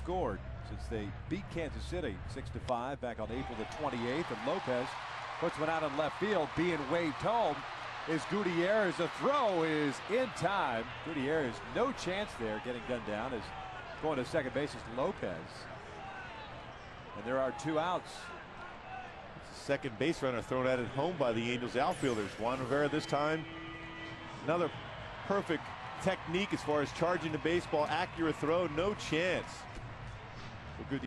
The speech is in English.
scored since they beat Kansas City 6-5 back on April the 28th. And Lopez puts one out in left field, being waved home. Is Gutierrez. The throw is in time. Gutierrez, no chance there, getting gunned down. Is going to second base is Lopez. And there are 2 outs. It's a second base runner thrown at it home by the Angels outfielders. Juan Rivera this time. Another perfect technique as far as charging the baseball. Accurate throw, no chance.